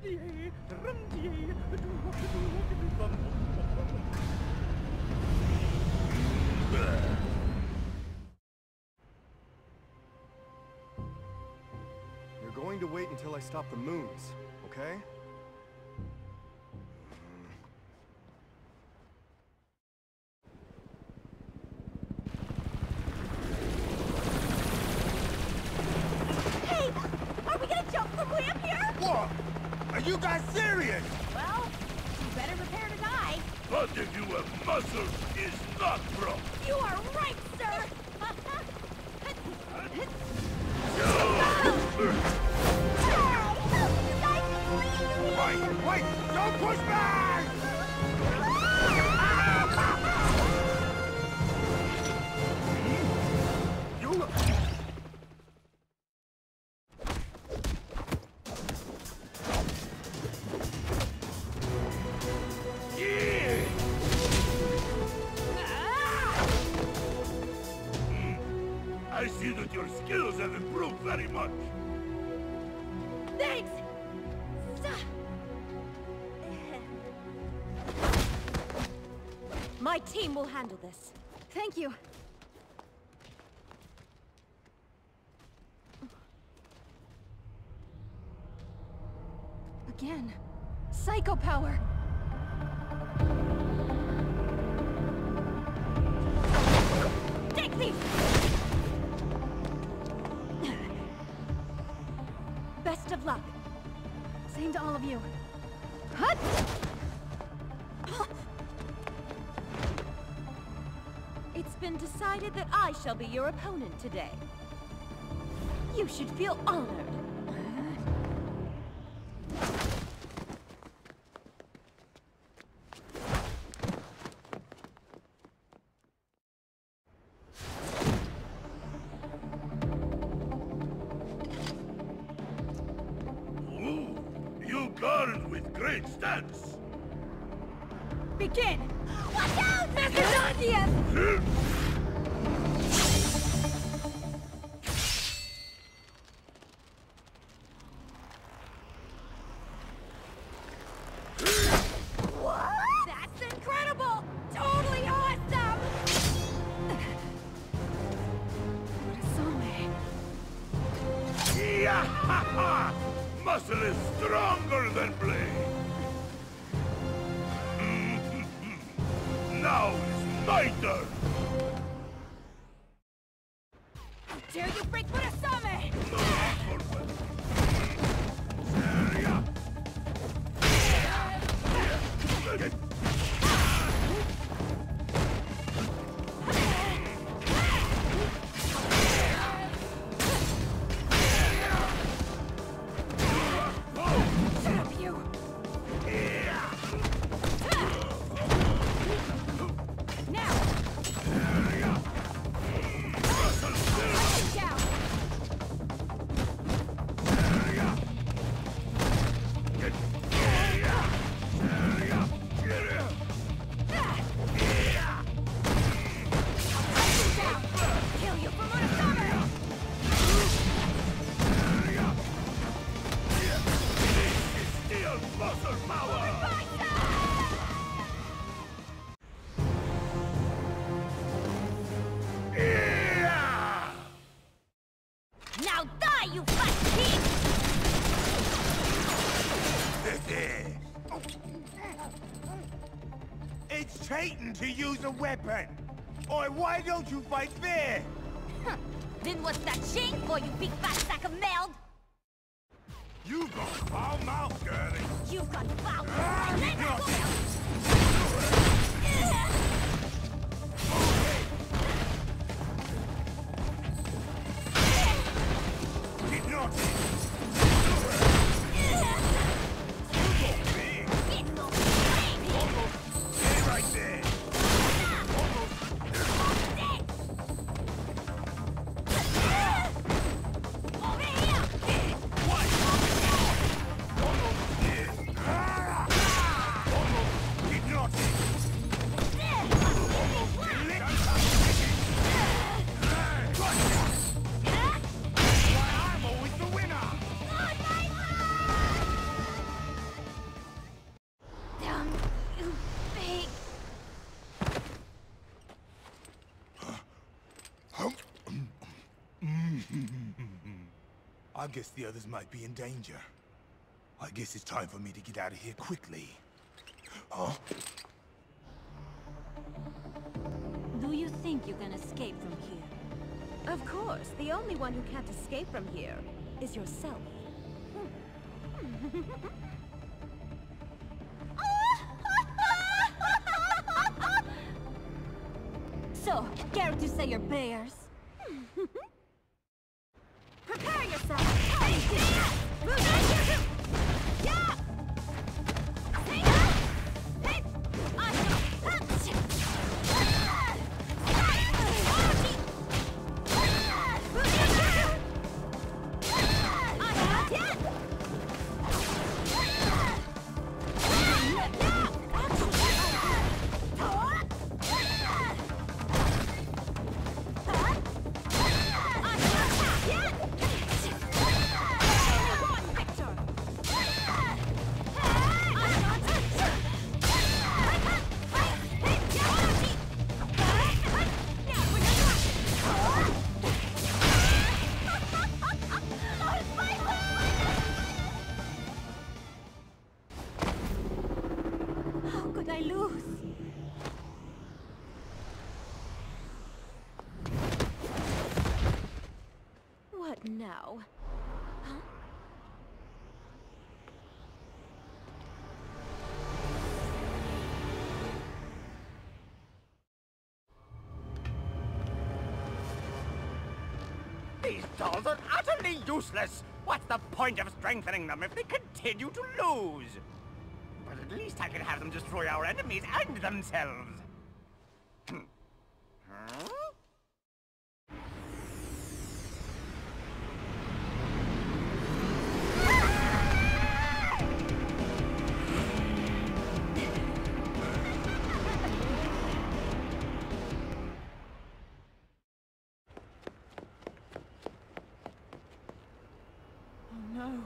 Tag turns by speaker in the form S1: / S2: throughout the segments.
S1: You're going to wait until I stop the moons, okay?
S2: Hey! Are we gonna jump from way up here?
S3: What? Are you guys serious?
S2: Well, you better prepare to die.
S4: But if you have muscles, it's not broke.
S2: You are right, sir!
S3: Wait! Don't push back!
S4: I see that your skills have improved very much.
S2: Thanks! My team will handle this. Thank you. Again. Psycho power! Take these! Best of luck. Same to all of you. Hut! It's been decided that I shall be your opponent today. You should feel honored.
S4: Ooh, you guard with great stats.
S2: Begin! Watch out! Macedonian! What? That's incredible! Totally awesome! Urasame.
S4: Yeah, ha, ha. Muscle is stronger than blade. Now is my turn.
S2: How dare you break Murasame! Shut up, you! Now! Down! Kill you for Murasame!
S4: Steel muscle power! Yeah!
S2: Now die, you fat pig!
S3: It's cheating to use a weapon! Or why don't you fight fair?
S2: Then what's that shame for, you big fat sack of meld?
S3: You got foul mouth, girlie!
S2: You've got foul.
S3: Get knocked! Stay right there! I guess the others might be in danger. I guess it's time for me to get out of here quickly. Huh?
S2: Do you think you can escape from here? Of course. The only one who can't escape from here is yourself. So, care to say your prayers? Prepare yourself! I lose? What now? Huh?
S5: These dolls are utterly useless! What's the point of strengthening them if they continue to lose? But at least I can have them destroy our enemies and themselves. Huh?
S2: No.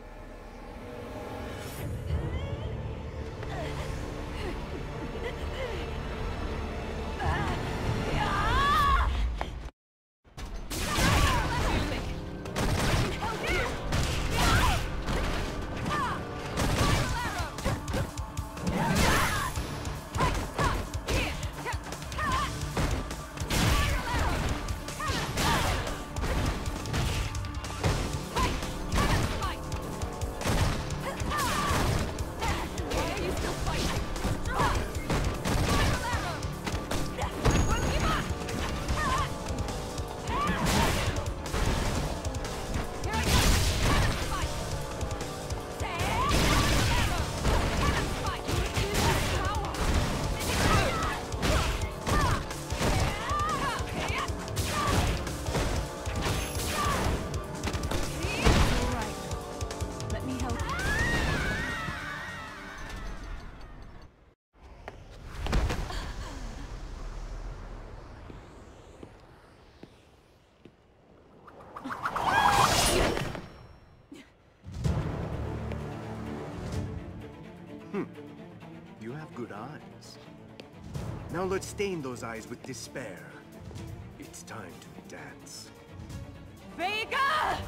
S1: You have good eyes. Now let's stain those eyes with despair. It's time to dance.
S2: Vega!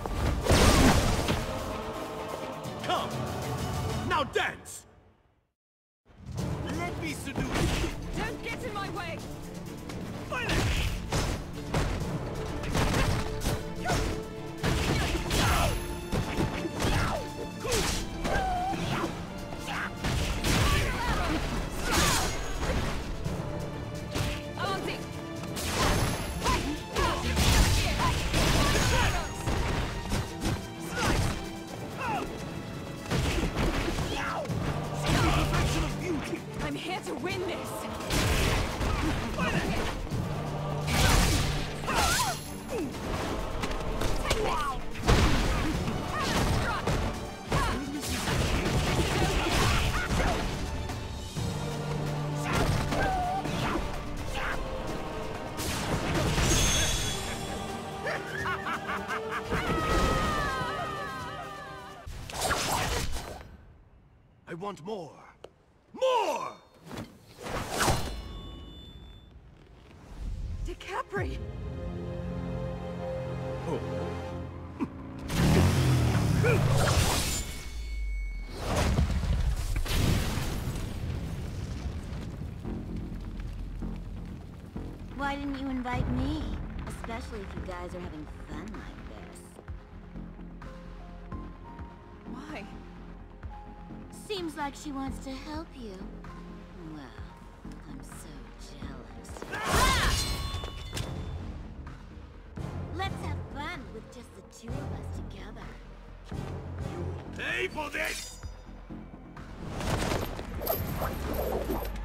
S1: Come! Now dance! Let me seduce you!
S2: Don't get in my way! I'm here to win this!
S1: I want more! More!
S2: DiCapri!
S1: Oh.
S2: why didn't you invite me? Especially if you guys are having fun like this.
S6: Why?
S2: Seems like she wants to help you. Well, I'm so jealous. Ah! Let's have fun with just the two of us together.
S4: Pay for this!